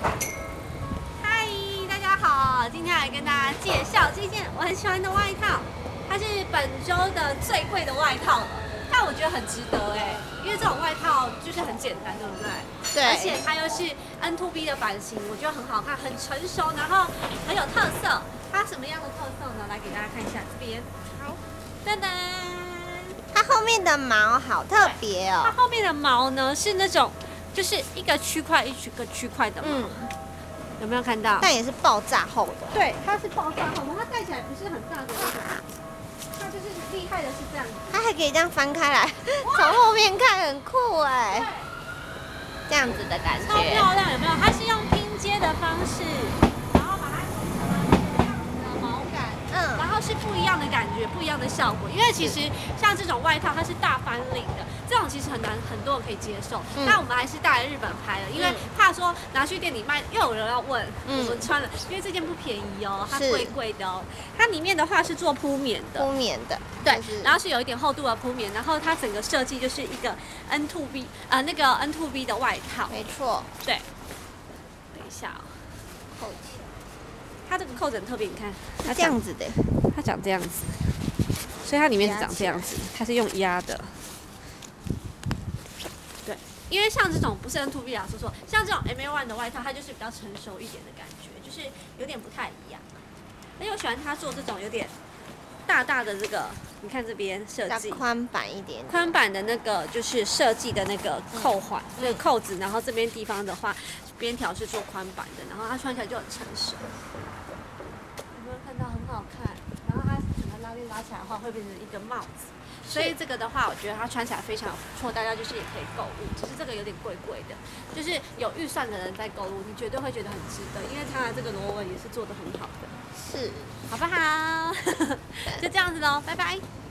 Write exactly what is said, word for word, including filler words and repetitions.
嗨，大家好，今天来跟大家介绍这件我很喜欢的外套，它是本周的最贵的外套了，但我觉得很值得哎，因为这种外套就是很简单，对不对？ 对。 而且它又是 N 二 B 的版型，我觉得很好看，很成熟，然后很有特色。它什么样的特色呢？来给大家看一下这边。好，噔噔。 它后面的毛好特别哦。 它后面的毛呢是那种，就是一个区块一个区块的毛。嗯。有没有看到？ 但也是爆炸厚的。 对，它是爆炸厚的，它戴起来不是很大的那种。它就是厉害的是这样子。 它还可以这样翻开来，从后面看很酷哎。这样子的感觉。 超漂亮，有没有？它是用拼接的方式，然后把它做成了这样子的毛感，嗯，然后是不一样的感觉，不一样的效果。因为其实像这种外套，它是大翻领的，这种其实很难，很多人可以接受。嗯、但我们还是带来日本拍的，因为怕说拿去店里卖，又有人要问我们穿了，因为这件不便宜哦，它贵贵的哦。它里面的话是做铺棉的， 铺棉的， 对，然后是有一点厚度的铺棉，然后它整个设计就是一个 N 二 B 呃那个 N 二 B 的外套， 没错， 对。等一下哦，扣起，它这个扣子很特别，你看，它这样子的， 它长这样子，所以它里面是长这样子，它是用压的。对，因为像这种不是 N 二 B 啊，说说像这种 M A 一 的外套，它就是比较成熟一点的感觉，就是有点不太一样。而且我喜欢它做这种有点大大的这个，你看这边设计宽版一点， 宽版的那个就是设计的那个扣环，嗯、那个扣子，然后这边地方的话，边条是做宽版的，然后它穿起来就很成熟。有没有看到很好看？然后它整个拉链拉起来的话，会变成一个帽子。所以这个的话，我觉得它穿起来非常不错，大家就是也可以购物。只是这个有点贵贵的，就是有预算的人在购物，你绝对会觉得很值得，因为它的这个螺纹也是做的很好的。 是， 好不好？就这样子喽，拜拜。